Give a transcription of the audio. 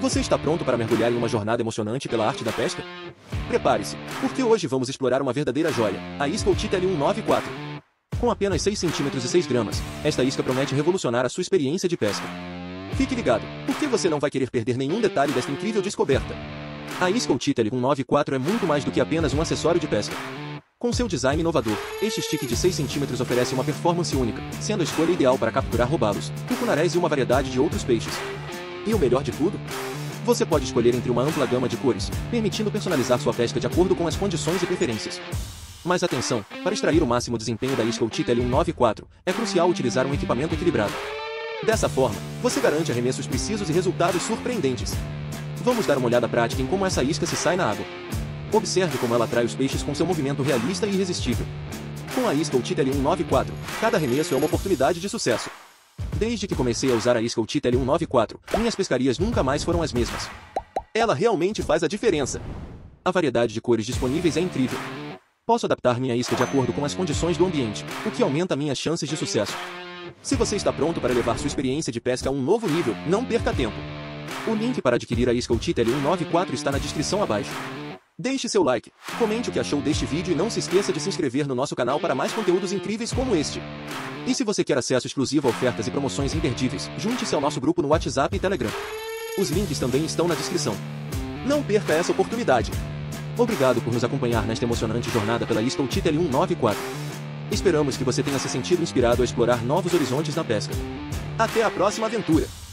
Você está pronto para mergulhar em uma jornada emocionante pela arte da pesca? Prepare-se, porque hoje vamos explorar uma verdadeira joia, a isca Otite L194. Com apenas 6 cm e 6 gramas, esta isca promete revolucionar a sua experiência de pesca. Fique ligado, porque você não vai querer perder nenhum detalhe desta incrível descoberta. A isca Otite L194 é muito mais do que apenas um acessório de pesca. Com seu design inovador, este stick de 6 cm oferece uma performance única, sendo a escolha ideal para capturar robalos, tucunarés e uma variedade de outros peixes. E o melhor de tudo? Você pode escolher entre uma ampla gama de cores, permitindo personalizar sua pesca de acordo com as condições e preferências. Mas atenção, para extrair o máximo desempenho da isca Otite L194, é crucial utilizar um equipamento equilibrado. Dessa forma, você garante arremessos precisos e resultados surpreendentes. Vamos dar uma olhada prática em como essa isca se sai na água. Observe como ela atrai os peixes com seu movimento realista e irresistível. Com a isca Otite L194, cada arremesso é uma oportunidade de sucesso. Desde que comecei a usar a isca Otite L194, minhas pescarias nunca mais foram as mesmas. Ela realmente faz a diferença. A variedade de cores disponíveis é incrível. Posso adaptar minha isca de acordo com as condições do ambiente, o que aumenta minhas chances de sucesso. Se você está pronto para levar sua experiência de pesca a um novo nível, não perca tempo. O link para adquirir a isca Otite L194 está na descrição abaixo. Deixe seu like, comente o que achou deste vídeo e não se esqueça de se inscrever no nosso canal para mais conteúdos incríveis como este. E se você quer acesso exclusivo a ofertas e promoções imperdíveis, junte-se ao nosso grupo no WhatsApp e Telegram. Os links também estão na descrição. Não perca essa oportunidade. Obrigado por nos acompanhar nesta emocionante jornada pela isca Otite L194. Esperamos que você tenha se sentido inspirado a explorar novos horizontes na pesca. Até a próxima aventura!